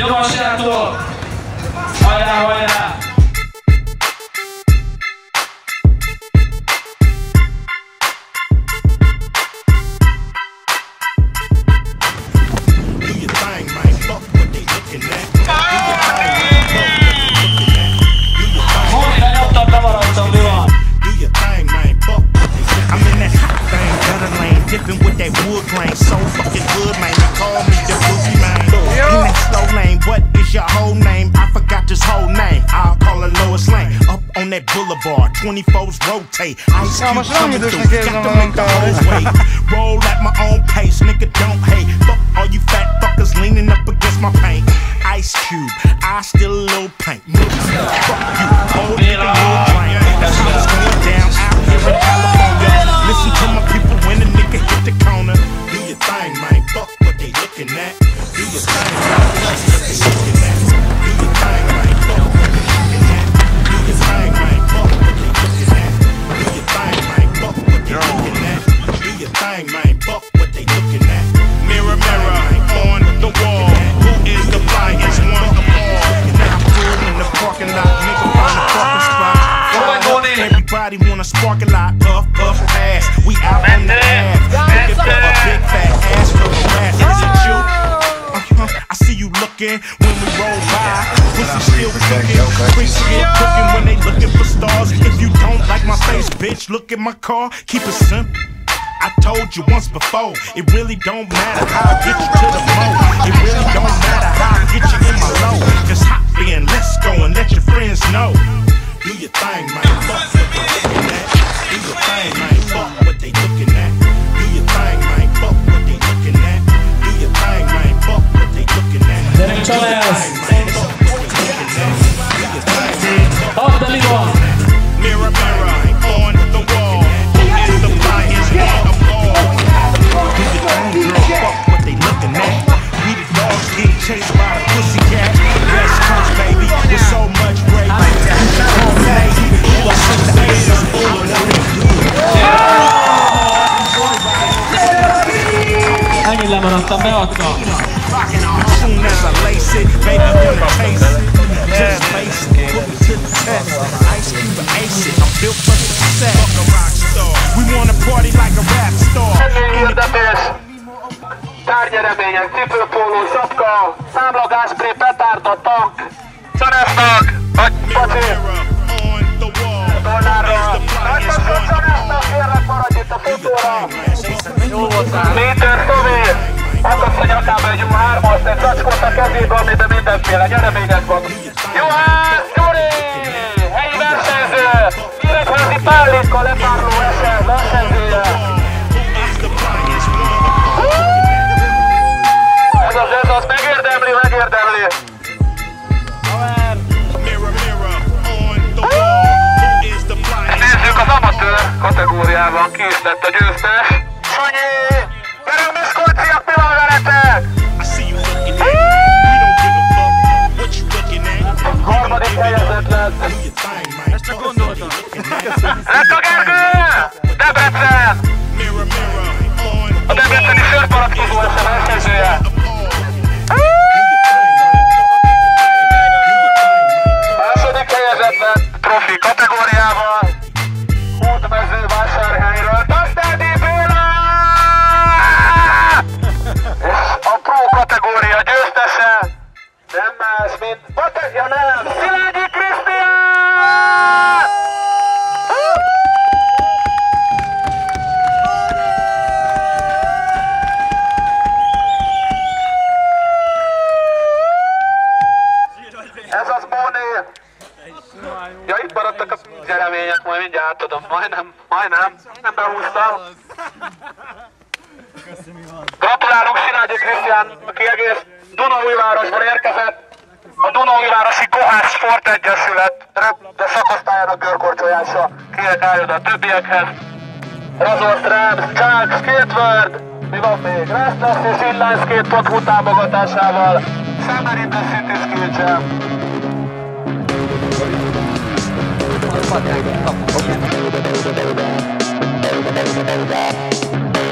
nyomássátok! Hajrá, hajrá! Dipping with that wood grain, so fucking good, man. They call me the boogie man. In that slow lane, what is your whole name? I forgot this whole name. I'll call it Lois Lane. Up on that boulevard, 24s rotate. Ice Cube coming through, got to make the whole way. Roll at my own pace, nigga, don't hate. Fuck all you fat fuckers leaning up against my paint. Ice Cube, I still a little paint. Fuck you, old nigga, little drain. That's how it's going down out here in California. Listen to my people when a nigga hit the corner. Do your thing, man. Fuck what they looking at. Do your thing, man. Fuck what they looking at. Do your thing, man. Fuck what they looking at. Do your thing, man. Fuck what they looking at. Do your thing, man. Fuck what they looking at. Do your thing, man. Fuck what they looking at. Mirror, mirror on the wall. Who is the flyest one of all? Now I'm in the parking lot. Nigga find a parking spot. Everybody wanna spark a lot, puff, puff, pass. We out on the ass, looking for a big fat ass for the ass. Is it you? I see you looking when we roll by. Pussy still cooking, freaks still cooking when they looking for stars. If you don't like my face, bitch, look at my car. Keep it simple. I told you once before, it really don't matter how I get you to the mo. It really don't matter how I get you in my low. Just hop in, let's go and let your friends know. Do your thing, man. Fuck what they looking at. Do your thing, man. Fuck what they looking at. Do your thing, man. Fuck what they looking at. Do your thing, man. Fuck what they looking at. Do your thing, man. Fuck what they looking at. Do your thing, man. Fuck what they looking at. Mirror, mirror on the wall. Who is the flyest one of all? Do your thing, girl. Fuck what they looking at. We the dogs getting chased by the pussycat. West Coast, baby, with so much gravy. Ennyit lemaradtam, beadtam. Soon as I lace it, baby, wanna taste it. Just face it, put me to the test. Ice Cube and ace it, I'm built for success. Fuck a rock star, we wanna party like a rap star. Tárgyeremények, cipőpóló, sapka, számlagáspré, petárda, tank, Csanesznak, vagy pacsi, dollárral. Nagyosan Csanesznak, kérlek maradj itt a fotóra. Jó voltál. Méter Tovér, akadsz a nyakába egy U3-ast, egy zacskót a kezébe, amiben mindenféle nyeremények van. Juhász Gyuri, helyi versenyző, Nyíregyházi Pálliska lepárló eser, versenyzője. Ez az, megérdemli, megérdemli. Nézzük az amatőr kategóriában, ki is lett a győztes. Sanyi! Gyerünk Miskolciak, mi van veletek? Harmadik helyezett lett. Ezt csak gondoltam. Lett a Gergő! Debrecen! A debreceni sörpalackozó lesz a versenyzője. Második helyezett lett profi kategóriával. Hódmezővásárhelyről Tasztádi Béla! És a pro kategória győztese nem más, mint Szilágyi Krisztián! Ez az Bóné! Ja, itt maradtak a gyeremények, majd mindjárt átadom. Majdnem, nem behúztam. Gratulálunk Szilágyi Krisztián, aki egész Dunaújvárosból érkezett. A Dunaújvárosi Kohász Sport Egyesület röpte szakosztályának görkorcsolyása eljön a többiekhez. Razor Rams, Chuck, Skateward, mi van még? Restless és Inlineskate.hu támogatásával. Summer in the City Skate Jam.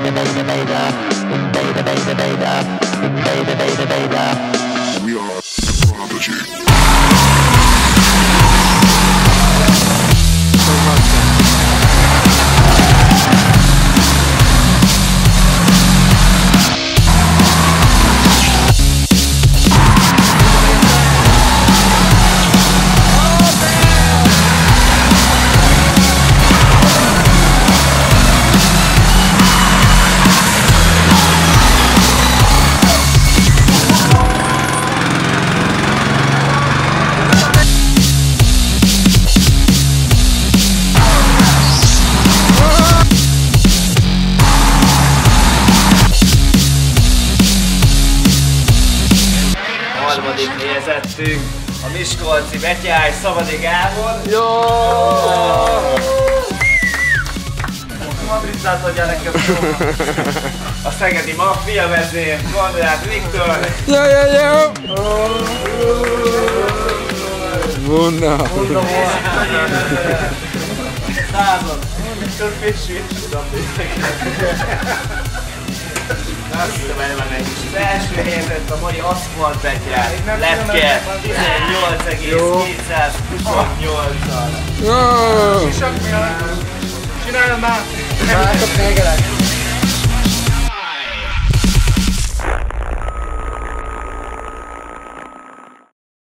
We are helyezettünk a miskolci Betyály Szabadi Gábor. Jó! Matricát adja nekem a szegedi maffia vezér, Konrád Viktor. Jó! Bunda! Század. Az első helyezett a mai Aszfalt Betyály. Lepke 18,228-al. Jó! Csináljam már! Látok még